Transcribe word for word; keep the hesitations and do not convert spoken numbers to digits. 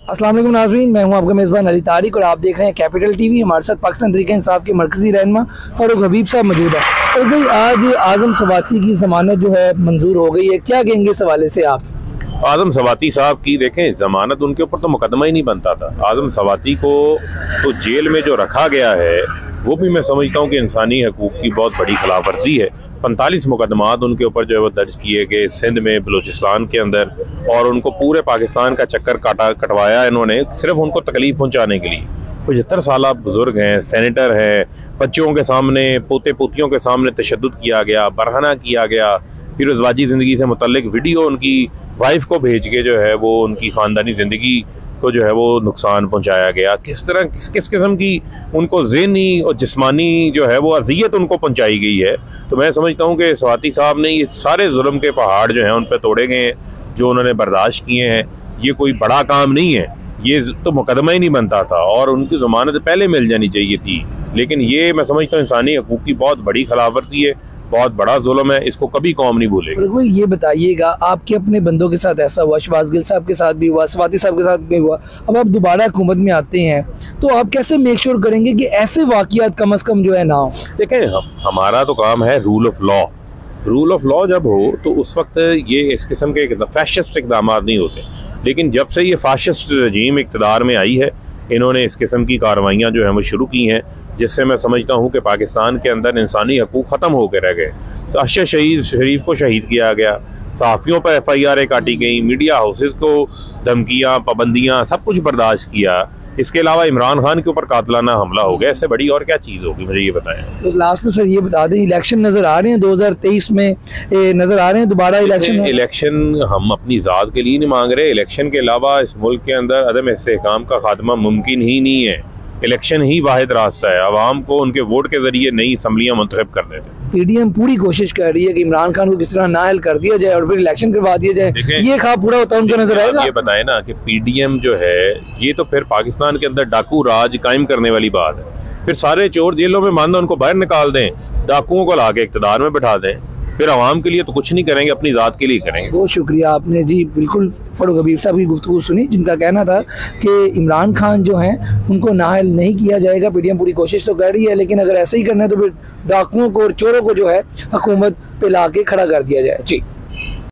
अस्सलाम वालेकुम नाज़रीन, मैं हूं आपका मेज़बान अली तारिक और आप देख रहे हैं कैपिटल टीवी। हमारे साथ पाकिस्तान तहरीक इंसाफ के मरकज़ी रहनुमा फ़ारूक हबीब साहब मौजूद है। और भाई आज आज़म सवाती की ज़मानत जो है मंजूर हो गई है, क्या कहेंगे इस हवाले से आप? आज़म सवाती साहब की देखें, ज़मानत उनके ऊपर तो मुकदमा ही नहीं बनता था। आज़म सवाती को तो जेल में जो रखा गया है वो भी मैं समझता हूँ कि इंसानी हकूक़ की बहुत बड़ी खिलाफ वर्जी है। पैंतालीस मुकदमात उनके ऊपर जो है वो दर्ज किए गए सिंध में, बलूचिस्तान के अंदर, और उनको पूरे पाकिस्तान का चक्कर काटा कटवाया इन्होंने सिर्फ उनको तकलीफ पहुँचाने के लिए। पचहत्तर साल बुजुर्ग हैं, सेनेटर हैं, बच्चों के सामने, पोते पोतियों के सामने तशद्दुद किया गया, बरहना किया गया, फिर रज़वाजी ज़िंदगी से मुतल्लिक वीडियो उनकी वाइफ को भेज के जो है वो उनकी ख़ानदानी ज़िंदगी को जो है वो नुकसान पहुंचाया गया। किस तरह किस किस किस्म की उनको ज़हनी और जिस्मानी जो है वो अजियत उनको पहुंचाई गई है। तो मैं समझता हूं कि सवाती साहब ने ये सारे जुल्म के पहाड़ जो हैं उन पर तोड़े गए हैं, जो उन्होंने बर्दाश्त किए हैं। ये कोई बड़ा काम नहीं है, ये तो मुकदमा ही नहीं बनता था और उनकी ज़मानत पहले मिल जानी चाहिए थी। लेकिन ये मैं समझता हूँ इंसानी हकूक़ की बहुत बड़ी खिलाफवर्जी है, बहुत बड़ा जुल्म है, इसको कभी कौम नहीं भूलेगी। ये बताइएगा, आपके अपने बंदों के साथ ऐसा हुआ, शहबाज गिल साहब के साथ भी हुआ, सवाती साहब के साथ भी हुआ, अब आप दोबारा हुकूमत में आते हैं तो आप कैसे मेक श्योर करेंगे कि ऐसे वाक़ियात कम अज़ कम जो है ना हो? देखें, हम हमारा तो काम है rule of law. Rule of law जब हो तो उस वक्त ये इस किस्म के फैशिस्ट इक़दाम नहीं होते। लेकिन जब से ये फाशिस्ट रजीम इक़्तिदार में आई है, इन्होंने इस किस्म की कार्रवाइयाँ जो हैं वो शुरू की हैं, जिससे मैं समझता हूँ कि पाकिस्तान के अंदर इंसानी हकूक़ ख़त्म होकर रह गए। अरशद शहीद शरीफ को शहीद किया गया, सहाफ़ियों पर एफ आई आरें काटी गई, मीडिया हाउसेज़ को धमकियाँ, पाबंदियाँ, सब कुछ बर्दाश्त किया। इसके अलावा इमरान खान के ऊपर कातलाना हमला हो गया। इससे बड़ी और क्या चीज़ होगी, मुझे ये बताएं। तो लास्ट में सर ये बता दें, इलेक्शन नज़र आ रहे हैं दो हज़ार तेईस में, नज़र आ रहे हैं दोबारा इलेक्शन? इलेक्शन हम अपनी ज़ात के लिए नहीं मांग रहे। इलेक्शन के अलावा इस मुल्क के अंदर अदम इस्तेहकाम का खात्मा मुमकिन ही नहीं है। इलेक्शन ही वाहिद रास्ता है आवाम को उनके वोट के जरिए नई असम्बलियाँ मुंतखब करने दें। पीडीएम पूरी कोशिश कर रही है कि इमरान खान को किस तरह नाअहल कर दिया जाए और फिर इलेक्शन करवा दिया जाए। ये ख्वाब पूरा होता है उनका नजर आएगा? ये बताएं ना कि पीडीएम जो है ये तो फिर पाकिस्तान के अंदर डाकू राज कायम करने वाली बात है। फिर सारे चोर जेलों में मानना उनको बाहर निकाल दें, डाकुओं को ला के इक़्तिदार में बैठा दें, फिर आवाम के लिए तो कुछ नहीं करेंगे, अपनी ज़ात के लिए करेंगे। बहुत शुक्रिया, आपने जी बिल्कुल फ़ारूक हबीब साहब की गुफ्तगू सुनी, जिनका कहना था कि इमरान खान जो हैं उनको नाअहल नहीं किया जाएगा। पीडीएम पूरी कोशिश तो कर रही है, लेकिन अगर ऐसे ही करना है तो फिर डाकुओं को और चोरों को जो है हुकूमत पे ला के खड़ा कर दिया जाए। जी।